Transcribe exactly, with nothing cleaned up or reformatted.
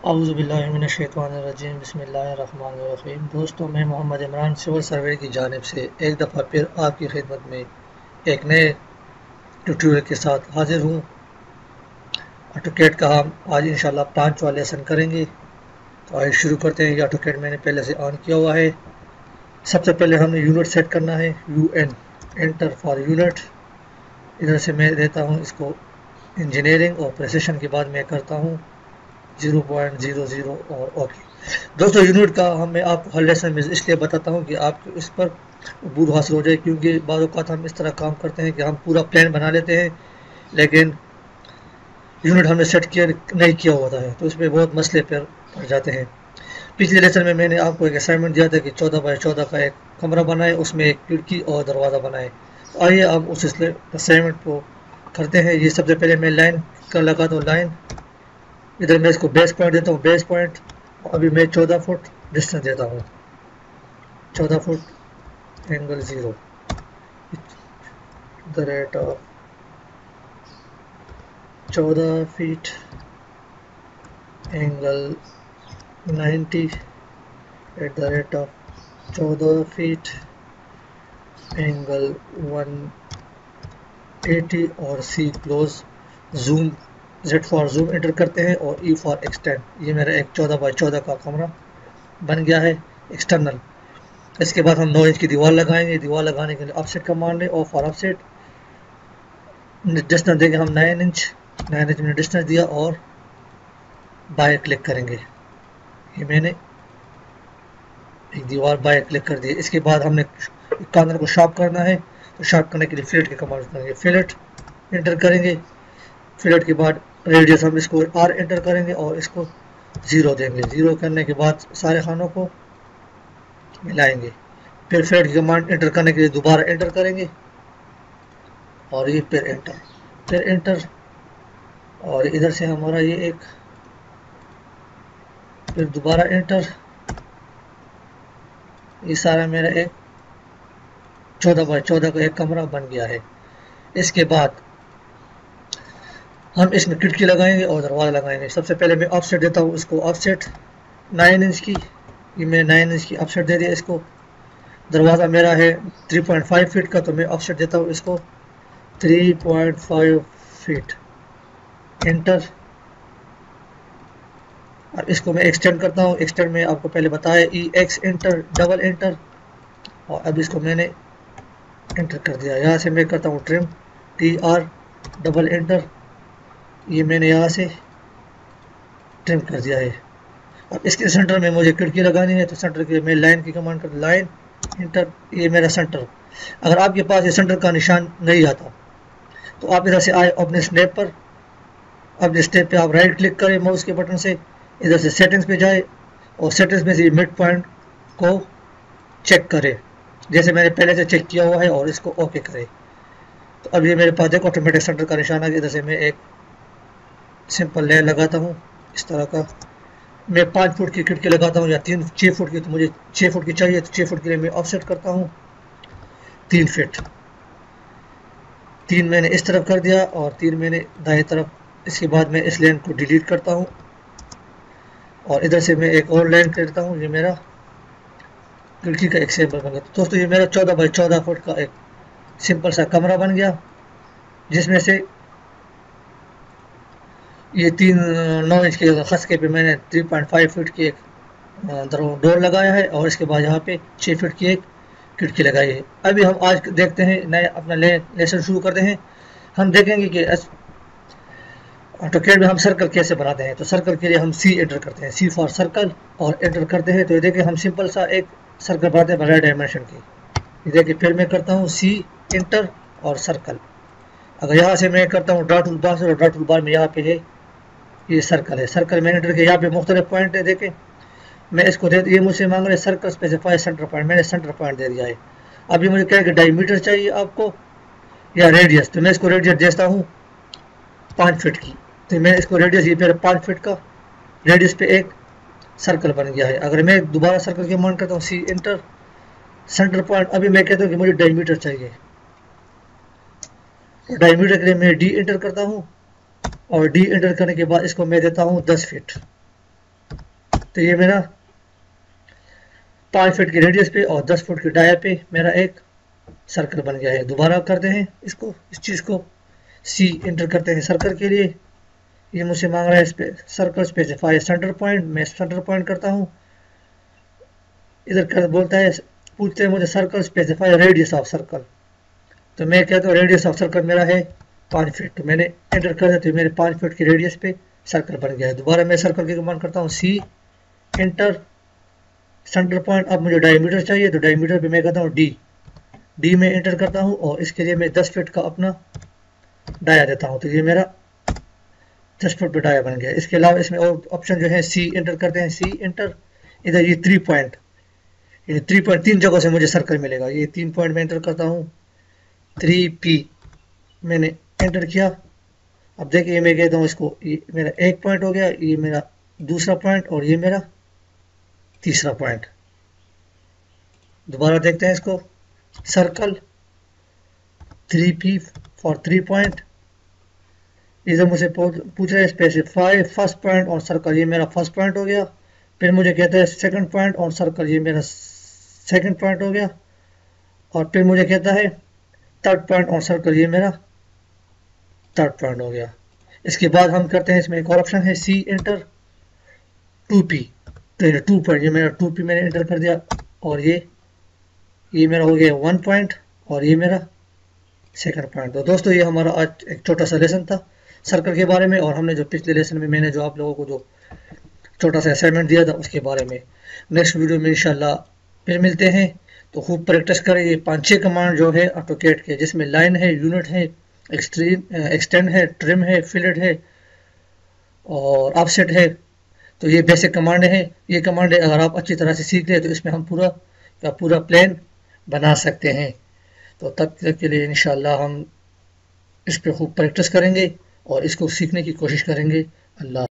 औज़ुबिल्लाहिमिनश्शैतानिर्रजीम बिस्मिल्लाहिर्रहमानिर्रहीम। दोस्तों, मैं मोहम्मद इमरान सिविल सर्वे की जानिब से एक दफ़ा फिर आपकी खिदमत में एक नए ट्यूटोरियल के साथ हाजिर हूँ। ऑटोकैड का हम आज इंशाल्लाह पाँचवा लेसन करेंगे। तो आइए शुरू करते हैं। ये ऑटोकैड मैंने पहले से ऑन किया हुआ है। सबसे पहले हमने यूनिट सेट करना है, U N, enter for unit. इधर से मैं देता हूँ इसको इंजीनियरिंग और प्रेसिशन के बाद मैं करता हूँ ज़ीरो पॉइंट ज़ीरो ज़ीरो और ओके। दोस्तों, यूनिट का हम मैं आपको हर लेसन में इसलिए बताता हूँ कि आपको इस पर अबूर हासिल हो जाए, क्योंकि बाद औक़ात हम इस तरह काम करते हैं कि हम पूरा प्लान बना लेते हैं लेकिन यूनिट हमने सेट किया नहीं किया होता है, तो इसमें बहुत मसले पर पड़ जाते हैं। पिछले लेसन में मैंने आपको एक असाइनमेंट दिया था कि चौदह बाई चौदह का एक कमरा बनाए, उसमें एक खिड़की और दरवाज़ा बनाए। तो आइए अब उस असाइनमेंट को करते हैं। ये सबसे पहले मैं लाइन का लगाता हूँ, लाइन। इधर मैं इसको बेस पॉइंट देता हूँ, बेस पॉइंट। अभी मैं चौदह फुट डिस्टेंस देता हूँ, चौदह foot angle zero, the rate of चौदह feet angle ninety eight the rate of चौदह फीट एंगल वन एटी और C close. Zoom, Z for zoom enter करते हैं और ई फॉर एक्सटेंड। ये मेरा एक चौदह बाई चौदह का कमरा बन गया है एक्सटर्नल। इसके बाद हम नौ इंच की दीवार लगाएंगे। दीवार लगाने के लिए ऑफसेट कमांड है, और फॉर ऑफसेट डिस्टेंस देंगे हम नाइन इंच। नाइन इंच में डिस्टेंस दिया और बाय क्लिक करेंगे। ये मैंने एक दीवार बाय क्लिक कर दी। इसके बाद हमने कॉर्नर को शार्प करना है, तो शार्प करने के लिए फिलेट के कमांड करेंगे। फिलेट एंटर करेंगे। फिलेट के बाद रेडियस हम इसको आर एंटर करेंगे और इसको ज़ीरो देंगे। ज़ीरो करने के बाद सारे खानों को मिलाएंगे। फिर फिलेट की कमांड एंटर करने के लिए दोबारा एंटर करेंगे और ये फिर एंटर, फिर एंटर। और इधर से हमारा ये एक, फिर दोबारा एंटर। ये सारा मेरा एक चौदह बाई चौदह का एक कमरा बन गया है। इसके बाद हम इसमें खिड़की लगाएंगे और दरवाज़ा लगाएंगे। सबसे पहले मैं ऑफसेट देता हूँ इसको, ऑफसेट नाइन इंच की। ये मैंने नाइन इंच की ऑफसेट दे दिया इसको। दरवाज़ा मेरा है थ्री पॉइंट फाइव फीट का, तो मैं ऑफसेट देता हूँ इसको three point five feet, enter. और इसको मैं एक्सटेंड करता हूँ। एक्सटेंड में आपको पहले बताया E X enter, double enter. और अब इसको मैंने एंटर कर दिया। यहाँ से मैं करता हूँ trim, T R, double enter. ये मैंने यहाँ से ट्रिम कर दिया है। अब इसके सेंटर में मुझे खिड़की लगानी है, तो सेंटर के मैं लाइन की कमांड कर, लाइन एंटर। ये मेरा सेंटर। अगर आपके पास ये सेंटर का निशान नहीं आता तो आप इधर से आए अपने स्नैप पर, अपने स्नैप पे आप राइट क्लिक करें माउस के बटन से। इधर से सेटिंग्स पे जाए और सेटिंग्स में से मिड पॉइंट को चेक करें, जैसे मैंने पहले से चेक किया हुआ है, और इसको ओके करें। तो अब ये मेरे पास देखो ऑटोमेटिक सेंटर का निशान आ गया। इधर से मैं एक सिंपल लेयर लगाता हूँ इस तरह का। मैं पाँच फुट की खिड़की लगाता हूँ या तीन छः फुट की, तो मुझे छः फुट की चाहिए, तो छः फुट के लिए मैं ऑफसेट करता हूँ तीन फीट। तीन मैंने इस तरफ कर दिया और तीन मैंने दाएं तरफ। इसके बाद मैं इस लाइन को डिलीट करता हूँ और इधर से मैं एक और लाइन करता हूँ। ये मेरा खिड़की का एक सैंपल बन गया। तो दोस्तों, ये मेरा चौदह बाई चौदह फुट का एक सिंपल सा कमरा बन गया, जिसमें से ये तीन नौ इंच के खसके पे मैंने थ्री पॉइंट फाइव फीट की एक डोर लगाया है, और इसके बाद यहाँ पे छः फीट की एक खिड़की लगाई है। अभी हम आज देखते हैं नए अपना ले, लेसन शुरू करते हैं। हम देखेंगे कि ऑटोकैड में हम सर्कल कैसे बनाते हैं। तो सर्कल के लिए हम सी एंटर करते हैं, सी फॉर सर्कल, और एंटर करते हैं। तो ये देखिए हम सिंपल सा एक सर्कल बनाते हैं बगैर डायमेंशन की। ये देखिए फिर मैं करता हूँ सी एंटर और सर्कल। अगर यहाँ से मैं करता हूँ ड्रा टूल बार से, और ड्रा टूल बार में यहाँ पे है ये सर्कल है। सर्कल मैंने एंटर किया। यहाँ पे मुख्तलिफ पॉइंट है, देखें मैं इसको दे, ये मुझसे मांग रहे सर्कल स्पेसिफाई सेंटर पॉइंट, मैंने सेंटर पॉइंट दे दिया है। अभी मुझे क्या कि डायमीटर चाहिए आपको या रेडियस, तो मैं इसको रेडियस देता हूँ पाँच फीट की। तो मैं इसको रेडियस, ये मेरा पाँच फीट का रेडियस पे एक सर्कल बन गया है। अगर मैं दोबारा सर्कल की कमांड करता हूँ सी एंटर, सेंटर पॉइंट। अभी मैं कहता हूँ कि मुझे डायमीटर चाहिए, तो डायमीटर के लिए मैं डी एंटर करता हूँ, और डी एंटर करने के बाद इसको मैं देता हूँ दस फीट। तो ये मेरा पाँच फीट की रेडियस पे और दस फुट की डाया पे मेरा एक सर्कल बन गया है। दोबारा करते हैं इसको, इस चीज़ को सी इंटर करते हैं सर्कल के लिए। ये मुझसे मांग रहा है सर्कल स्पेसिफाई सेंटर पॉइंट, मैं सेंटर पॉइंट करता हूँ। इधर कर बोलता है, पूछते हैं मुझे circle specify radius of circle, तो मैं कहता हूँ रेडियस ऑफ सर्कल मेरा है पाँच फीट, तो मैंने एंटर कर दिया, तो मेरे पाँच फीट की रेडियस पे सर्कल बन गया है। दोबारा मैं सर्कल की कमांड करता हूँ सी एंटर सेंटर पॉइंट। अब मुझे डायमीटर चाहिए, तो डायमीटर पे मैं कहता हूँ डी डी में एंटर करता हूँ और इसके लिए मैं दस फीट का अपना डाया देता हूँ, तो ये मेरा दस फुट पे डाया बन गया। इसके अलावा इसमें और ऑप्शन जो है सी एंटर करते हैं, सी एंटर। इधर ये थ्री पॉइंट, ये थ्री पॉइंट तीन जगहों से मुझे सर्कल मिलेगा। ये तीन पॉइंट में एंटर करता हूँ, थ्री पी मैंने एंटर किया। अब देखिए मैं कहता हूँ इसको, ये मेरा एक पॉइंट हो गया, ये मेरा दूसरा पॉइंट और ये मेरा तीसरा पॉइंट। दोबारा देखते हैं इसको, circle three P for three point. इधर मुझे पूछ रहा है स्पेसिफाई फर्स्ट पॉइंट और सर्कल, ये मेरा फर्स्ट पॉइंट हो गया। फिर मुझे कहता है सेकंड पॉइंट और सर्कल, ये मेरा सेकंड पॉइंट हो गया। और फिर मुझे कहता है थर्ड पॉइंट और सर्कल, ये मेरा थर्ड पॉइंट हो गया। इसके बाद हम करते हैं, इसमें एक और ऑप्शन है सी एंटर टू पी, तो ये टू पॉइंट, ये मेरा टू पी मैंने एंटर कर दिया और ये ये मेरा हो गया वन पॉइंट और ये मेरा सेकंड पॉइंट। तो दोस्तों ये हमारा आज एक छोटा सा लेसन था सर्कल के बारे में, और हमने जो पिछले लेसन में मैंने जो आप लोगों को जो छोटा सा असाइनमेंट दिया था उसके बारे में। नेक्स्ट वीडियो में इंशाल्लाह फिर मिलते हैं, तो खूब प्रैक्टिस करें। ये पाँच छः कमांड जो है ऑटोकैड के, जिसमें लाइन है, यूनिट है, एक्सट्रीम एक्सटेंड है, ट्रिम है, फिलेट है और ऑफसेट है। तो ये बेसिक कमांड है। ये कमांड अगर आप अच्छी तरह से सीख लें तो इसमें हम पूरा का पूरा प्लान बना सकते हैं। तो तब तक के लिए इंशाल्लाह हम इस पर खूब प्रैक्टिस करेंगे और इसको सीखने की कोशिश करेंगे। अल्लाह।